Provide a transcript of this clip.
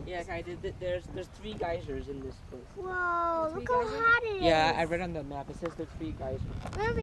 Yeah, I did. There's 3 geysers in this place. Whoa, look how hot it is. Yeah, I read on the map. It says there's 3 geysers.